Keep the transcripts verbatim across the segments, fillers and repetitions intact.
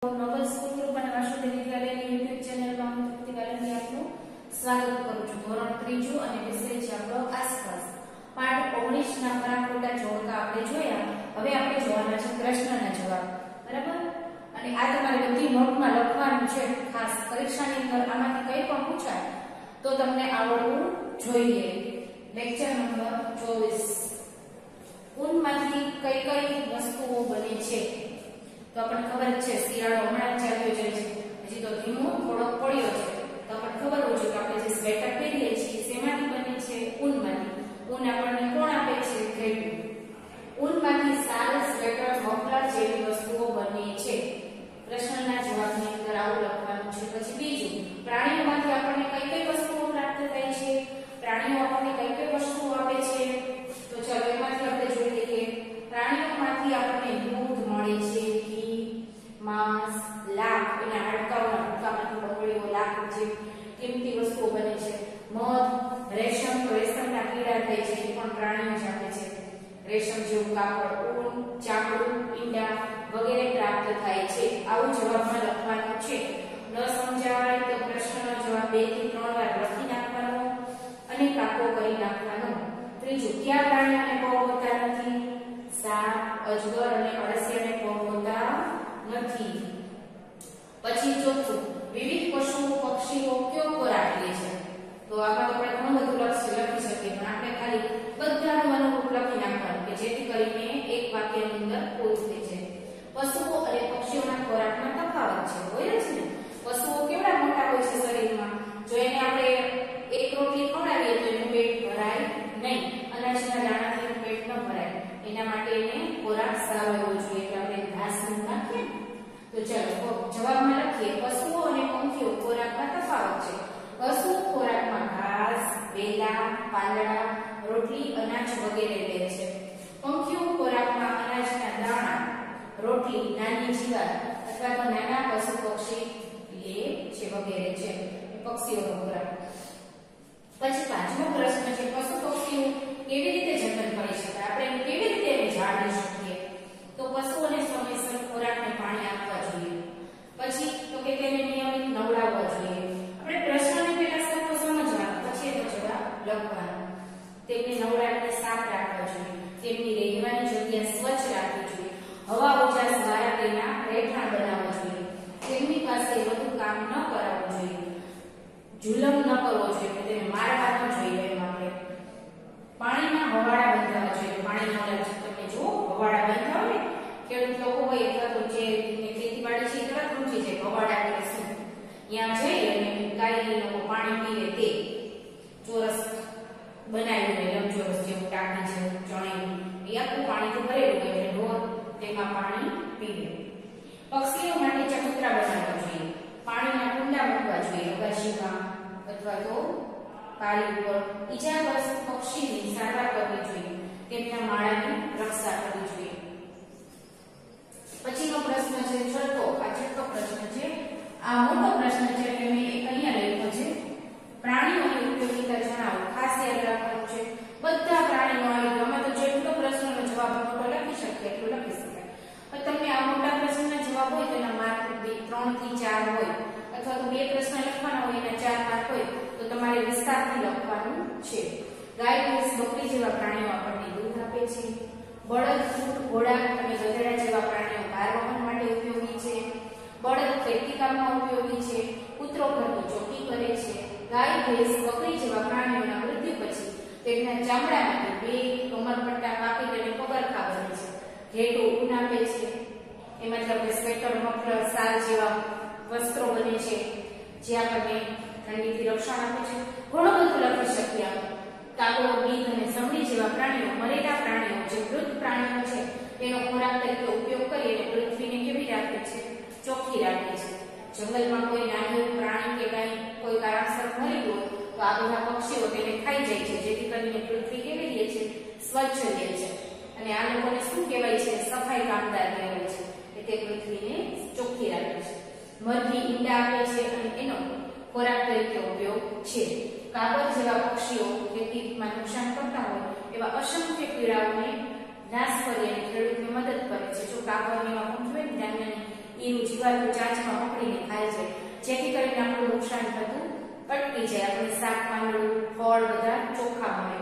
Nobel school group અને Vasudev વિદ્યાલયની YouTube ચેનલમાં હું તૃપ્તિ ગાલંદી આપનું સ્વાગત કરું છું. ધોરણ ત્રીજું અને વિષય છે આપણો આસપાસ. પાઠ ઓગણીસ ના ખરા ખોટા જોડકા આપણે જોયા. હવે આપણે જોવાના છે પ્રશ્નના જવાબ. બરાબર? અને આ તમારે બધી નોટમાં લખવાનું છે. ખાસ પરીક્ષાની અંદર આમાંથી કંઈ પણ પૂછાય તો તમને આવડવું જોઈએ. લેક્ચર નંબર ચોવીસ. ઊનમાંથી કઈ કઈ વસ્તુઓ બને છે? તો આપણને ખબર જ છે શિયાળો હમણાં જ ચાલ્યો જાય છે, હજી તો ધીમો થોડોક પડ્યો છે. તો આપણને ખબર હોય છે કે આપણે જે સ્વેટર પહેરીએ છીએ શેમાંથી બને છે? ઊનમાંથી. ઊન આપણને કોણ આપે છે? ખેડૂત. ઊનમાંથી શાલ, સ્વેટર, મફલર જેવી વસ્તુઓ બને છે. પ્રશ્નના જવાબની અંદર આવું લખવાનું છે. પછી બીજું, પ્રાણીઓમાંથી આપણને કઈ કઈ વસ્તુઓ પ્રાપ્ત થાય છે? પ્રાણીઓ આપણને કઈ કઈ વસ્તુઓ આપે છે? તો ચાલો એમાંથી આપણે જોઈ લઈએ. પ્રાણીઓમાંથી આપણને દૂધ મળે છે, ઘી, માંસ, લાખ, એના હાડકાઓના ભૂકામાંથી બંગડીઓ, લાખ જે કિંમતી વસ્તુઓ બને છે. મધ, રેશમ, તો રેશમના કીડા થાય છે, એ પણ પ્રાણીઓ જ આપે છે. રેશમ જેવું કાપડ, ઊન, ચામડું, ઈંડા વગેરે પ્રાપ્ત થાય છે. આવું જવાબમાં લખવાનું છે. ન સમજાવાય તો પ્રશ્નનો જવાબ બે થી ત્રણ વાર લખી નાખવાનો અને કાપો કરી નાખવાનો. ત્રીજું, કયા પ્રાણીઓને પગ હોતા નથી? સાપ, અજગર અને અળસિયાને પગ હોતા નથી. પછી ચોથું, વિવિધ પશુઓ પક્ષીઓ કયો ખોરાક લે છે? તો આમાં તો આપણે ઘણું બધું લખી લખી શકીએ, પણ આપણે ખાલી બધાનું અનુરૂપ લખી નાખવાનું કે જેથી કરીને એક વાક્યની અંદર પૂરું થઈ જાય. પશુઓ અને પક્ષીઓના ખોરાકમાં તફાવત છે. હોય જ ને, પશુઓ કેવડા મોટા હોય છે શરીરમાં. જો એને આપણે એક રોટલી ખવડાવીએ તો એનું પેટ ભરાય નહીં. અનાજના દાણાથી એનું પેટ ન ભરાય. એના માટે એને ખોરાક સારો હોવો જોઈએ કે આપણે ઘાસ નાખીએ. તો ચાલો જવાબમાં લખીએ. પશુઓ અને પંખીઓ ખોરાકમાં તફાવત છે. પશુઓ ખોરાકમાં ઘાસ, વેલા, પાંદડા, રોટલી, અનાજ વગેરે લે છે. પંખીઓ ખોરાકમાં અનાજના દાણા, રોટલી, નાની જીવાત અથવા તો નાના પશુ પક્ષી લે છે વગેરે છે. પક્ષીઓનો ખોરાક. પછી પાંચમો પ્રશ્ન છે, પશુ પક્ષીઓ કેવી રીતે જતન કરી શકાય? આપણે કેવી રીતે એને જાળવી શકીએ? તો પશુઓને સમયસર ખોરાક અને પાણી આપવા જોઈએ. પછી તો કે તેને નિયમિત નવડાવવા જોઈએ. આપણે પ્રશ્નને પહેલા સરખો સમજવાનો, પછી એનો જવાબ લખવાનો. તેમને નવડાવીને સાફ રાખવા જોઈએ. તેમની રહેવાની જગ્યા સ્વચ્છ રાખવી જોઈએ. હવા ઉજાસ દ્વારા તેના રહેઠાણ બનાવવા જોઈએ. તેમની પાસે વધુ કામ ન કરાવવું જોઈએ. જુલમ ન કરવો જોઈએ, તેને મારવા ન જોઈએ. એમ આપણે પાણીના હવાડા બંધાવવા જોઈએ. પાણીના ઓલા તમે જો હવાડા બંધાવો ને, ખેડૂત લોકો હોય અથવા તો જે ખેતીવાડી છે તરત ઊંચી જાય. હવાડા એટલે શું? ત્યાં જઈ અને ગાય લોકો પાણી પીવે તે ચોરસ બનાવ્યું હોય, લંબચોરસ જેવું ટાંકી જેવું ચણેલું, એ આખું પાણીથી ભરેલું હોય એટલે ઢોર તેમાં પાણી પીવે. પક્ષીઓ માટે ચબૂતરા બનાવવા જોઈએ. પાણીના કુંડા મૂકવા જોઈએ અગાશીમાં અથવા તો પાળી ઉપર. ઈજાગ્રસ્ત પક્ષીની સારવાર કરવી જોઈએ. તેમના માળાની રક્ષા કરવી જોઈએ. પછીનો પ્રશ્ન છે છઠ્ઠો. આ છઠ્ઠો પ્રશ્ન છે. આ મોટો પ્રશ્ન છે એટલે મેં એક અહીંયા લખ્યો છે. પ્રાણીઓની ઉપયોગિતા જણાવો. ખાસ યાદ રાખવાનું છે. બધા પ્રાણીઓ આવી ગયો. આમાં તો જેટલો પ્રશ્નનો જવાબ મોટો લખી શકીએ એટલું લખી શકાય. પણ તમને આ મોટા પ્રશ્નના જવાબ હોય તો એના માર્ક ત્રણ થી ચાર હોય, અથવા તો બે પ્રશ્ન લખવાના હોય એના ચાર માર્ક હોય, તો તમારે વિસ્તારથી લખવાનું છે. ગાય, ભેંસ, બકરી જેવા પ્રાણીઓ આપણને દૂધ આપે છે. બળદ, ઊંટ, ઘોડા અને ગધેડા જેવા પ્રાણીઓ ભારવહન માટે ઉપયોગી છે. બળદ ખેતી કામમાં ઉપયોગી છે. કૂતરો ઘરની ચોકી કરે છે. ગાય, ભેંસ, બકરી જેવા પ્રાણીઓના મૃત્યુ પછી તેમના ચામડામાંથી બેગ, કમરપટ્ટા, પાકીટ અને પગરખા બને છે. ઘેટું ઊન આપે છે. એમાંથી આપણે સ્વેટર, મફલર, શાલ જેવા વસ્ત્રો બને છે જે આપણને ઠંડીથી રક્ષણ આપે છે. ઘણું બધું લખી શકીએ આપણે. કાગડો, ગીધ અને સમડી જેવા પ્રાણીઓ મરેલા પ્રાણીઓ જે મૃત પ્રાણીઓ છે તેનો ખોરાક તરીકે ઉપયોગ કરી અને પૃથ્વીને કેવી રાખે છે? ચોખ્ખી રાખે છે. જંગલમાં કોઈ નાનું પ્રાણી કે કઈ કોઈ કારણસર મરી ગયું તો આ બધા પક્ષીઓ તેને ખાઈ જાય છે, જેથી કરીને પૃથ્વી કેવી રહે છે? સ્વચ્છ રહે છે. અને આ લોકોને શું કહેવાય છે? સફાઈ કામદાર કહેવાય છે. તે પૃથ્વીને ચોખ્ખી રાખે છે. મરઘી ઈંડા આપે છે અને એનો ખોરાક તરીકે ઉપયોગ છે. કાગળ જેવા પક્ષીઓ ખેતીમાં નુકસાન કરતા હોય એવા અસંખ્ય કીડાઓને નાશ કરી અને ખેડૂતને મદદ કરે છે. જો કાગળને એવા પંખ હોય ને ઈનું જીવાતું ચાંચમાં પકડીને ખાય છે, જેથી કરીને આપણું નુકસાન થતું અટકી જાય, આપણે શાક પાંદડું ફળ બધા ચોખ્ખા મળે.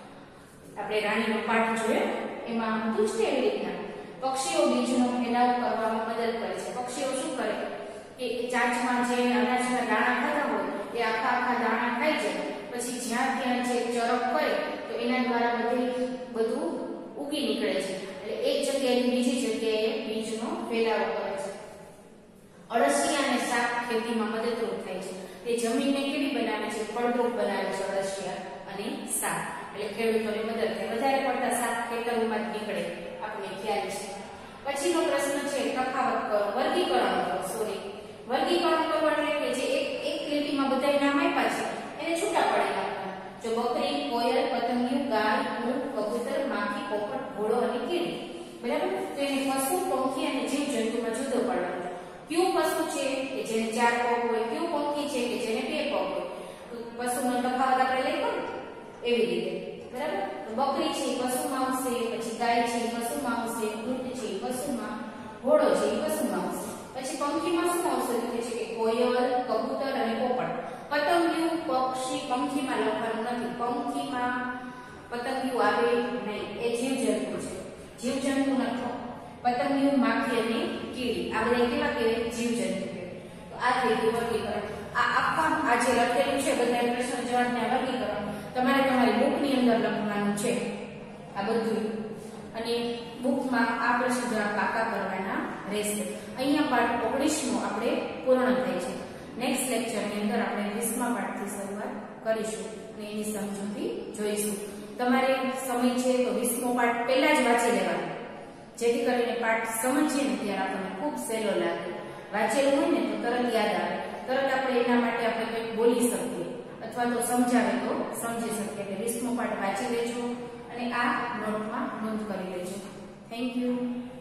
આપણે રાણીનો પાઠ જોયો એમાં હતું જ કેવી રીતના પક્ષીઓ બીજનો ફેલાવ કરવામાં મદદ કરે છે. પક્ષીઓ શું કરે કે ચાંચમાં જે અનાજના દાણા ખાતા હોય એ આખા આખા દાણા ખાઈ જાય, પછી જ્યાં ત્યાં જે ચરક કરે તો એના દ્વારા બધે બધું ઉગી નીકળે છે, એટલે એક જગ્યાએથી બીજી જગ્યાએ બીજનો ફેલાવો કરે છે. અળસિયા અને શાક ખેતીમાં મદદરૂપ થાય છે. તે જમીનને કેવી બનાવે છે? ફળદ્રુપ બનાવે છે અળસિયા અને શાક, એટલે ખેડૂતોને મદદ થાય. વધારે પડતા શાક ખેતરોમાં જ નીકળે, આપણે ખ્યાલ છે. પછીનો પ્રશ્ન છે તફાવત કરો, વર્ગીકરણ કરો. સોરી વર્ગીકરણ કરો એટલે કે જે એક એક લીટીમાં બધા નામ આપ્યા છે એને છૂટા પાડી નાખવાના. જો બકરી, કોયલ, પતંગિયું, ગાય, ઊંટ, કબૂતર, માખી, પોપટ, ઘોડો અને કીડી, બરાબર? તો એને પશુ, પંખી અને જીવજંતુમાં જુદો પાડવાનો. કયું પશુ છે કે જેને ચાર પગ હોય, કયું પંખી છે કે જેને બે પગ હોય. પશુનો તફાવત આપણે લખ્યો એવી રીતે, બરાબર? તો બકરી છે એ પશુમાં આવશે, પછી ગાય છે એ પશુમાં આવશે, ઊંટ છે એ પશુમાં, ઘોડો છે એ પશુમાં આવશે. પછી પંખીમાં શું આવશે? તો છે કે કોયલ, કબૂતર અને પોપટ. પતંગિયું પક્ષી પંખીમાં લખવાનું નથી, પંખીમાં પતંગિયું આવે નહીં, એ જીવજંતુ છે, જીવજંતુ નથી. પતંગિયું, માખી અને કીડી આ બધા કેવા કહેવાય? જીવજંતુ કહેવાય. તો આ થઈ ગયું વર્ગીકરણ. આ આખા આ જે લખેલું છે બધા પ્રશ્ન જવાબના વર્ગીકરણ તમારે તમારી બુકની અંદર લખવાનું છે આ બધું, અને બુકમાં આ પ્રશ્ન જવાબ પાકા કરવાના રહેશે. અહીંયા પાઠ ઓગણીસ નો આપણે પૂર્ણ થાય છે. નેક્સ્ટ લેક્ચરની અંદર આપણે વીસમા પાઠથી શરૂઆત કરીશું અને એની સમજૂતી જોઈશું. તમારે સમય છે તો વીસમો પાઠ પહેલા જ વાંચી લેવાનો, જેથી કરીને પાઠ સમજીએ ને ત્યારે આપણને ખૂબ સહેલો લાગે. વાંચેલું હોય ને તો તરત યાદ આવે, તરત આપણે એના માટે આપણે કંઈક બોલી શકીએ અથવા તો સમજાવે તો સમજી શકીએ. એટલે વીસમો પાઠ વાંચી લેજો અને આ નોટમાં નોંધ કરી લેજો. Thank you.